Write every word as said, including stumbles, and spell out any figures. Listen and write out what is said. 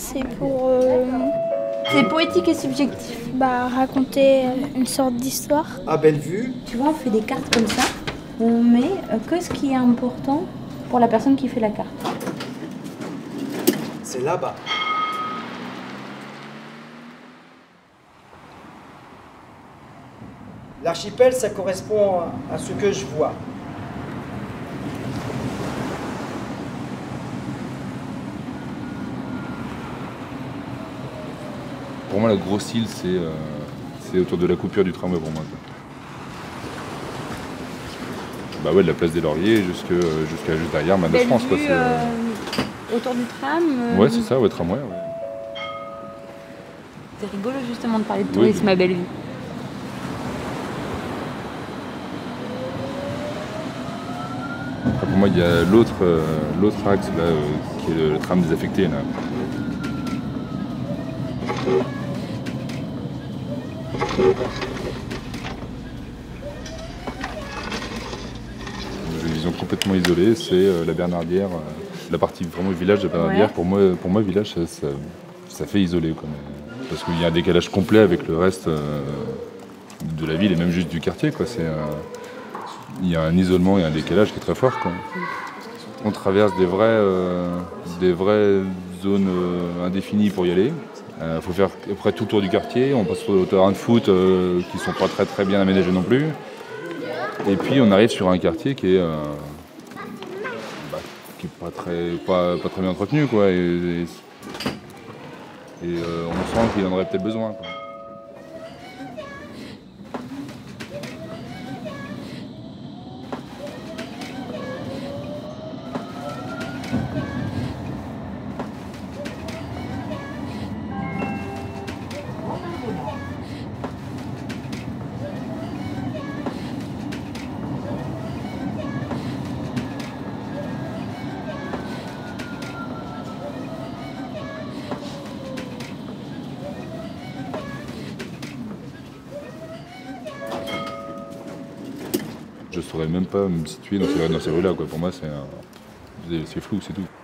C'est pour... Euh, c'est poétique et subjectif. Bah, raconter une sorte d'histoire. À Bellevue. Tu vois, on fait des cartes comme ça. On met que ce qui est important pour la personne qui fait la carte. C'est là-bas. L'archipel, ça correspond à ce que je vois. Pour moi, la grosse île, c'est euh, autour de la coupure du tramway pour moi. Quoi. Bah ouais, de la place des Lauriers jusqu'à jusqu'à juste derrière Mandat de France. Quoi, euh, autour du tram. Euh... Ouais, c'est ça, ouais, tramway. Ouais. C'est rigolo justement de parler de tourisme oui, à Bellevue. Après, pour moi, il y a l'autre euh, l'autre axe là, euh, qui est le, le tram désaffecté. Là. Une vision complètement isolée, c'est euh, la Bernardière, euh, la partie vraiment village de la Bernardière. Ouais. Pour moi, pour moi, village, ça, ça, ça fait isolé, quoi, mais, parce qu'il y a un décalage complet avec le reste euh, de la ville et même juste du quartier, quoi. C'est, euh, il y a un isolement et un décalage qui est très fort, quoi. On traverse des vraies, euh, des vraies zones euh, indéfinies pour y aller. Il euh, faut faire à peu près tout le tour du quartier, on passe sur des terrains de foot euh, qui ne sont pas très très bien aménagés non plus. Et puis on arrive sur un quartier qui est, euh, bah, qui est pas, très, pas, pas très bien entretenu, quoi. Et, et, et euh, on sent qu'il en aurait peut-être besoin, quoi. Je saurais même pas me situer dans ces, dans ces rues-là, quoi. Pour moi, c'est, c'est flou, c'est tout.